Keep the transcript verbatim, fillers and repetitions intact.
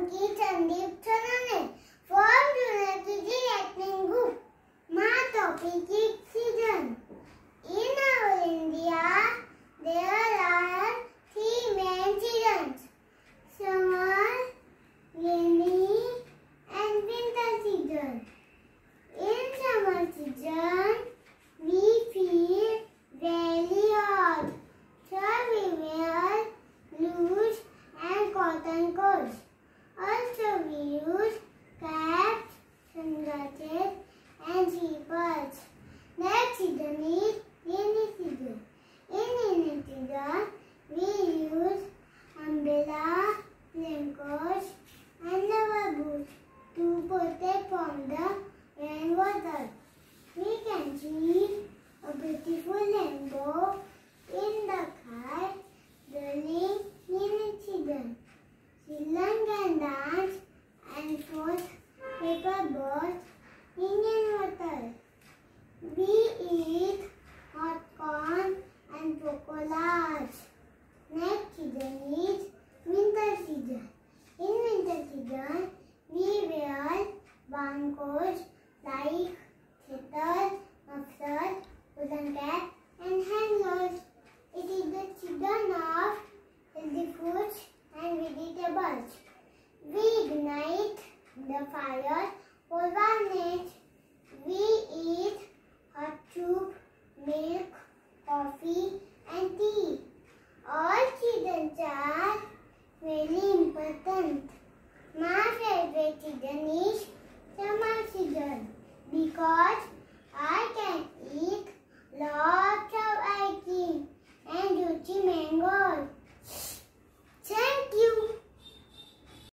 Prankit and Sonawane from United Acting Group. My topic is season. In our India, there are three main seasons: summer, rainy, and winter season. In summer season, we feel very hot, so we wear loose and cotton coats. Also, we use caps, sunglasses, and slippers. Next season is rainy season. In rainy season, we use umbrella, raincoats, and rubber boots to protect from the rainwater. We can see a beautiful rainbow in the sky during rainy season. Children can dance and float paper boats in rainwater. We eat hot corn and chocolates. Next season is winter season. In winter season, we wear warm coats like sweaters, mufflers, woolen cap, and hand gloves. It is the season of healthy foods and vegetables. We ignite the fire for warmth. We eat hot soup, milk, coffee, and tea. All seasons are very important. My favorite season is summer season because I can eat lot